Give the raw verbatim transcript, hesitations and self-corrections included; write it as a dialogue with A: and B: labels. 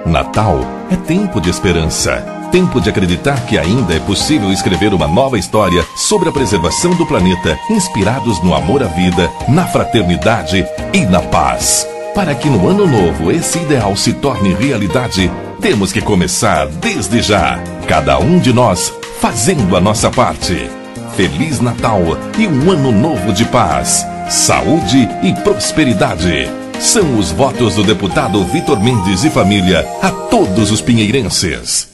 A: Natal é tempo de esperança. Tempo de acreditar que ainda é possível escrever uma nova história sobre a preservação do planeta, inspirados no amor à vida, na fraternidade e na paz. Para que no ano novo esse ideal se torne realidade, temos que começar desde já. Cada um de nós fazendo a nossa parte. Feliz Natal e um ano novo de paz, saúde e prosperidade. São os votos do deputado Vitor Mendes e família a todos os pinheirenses.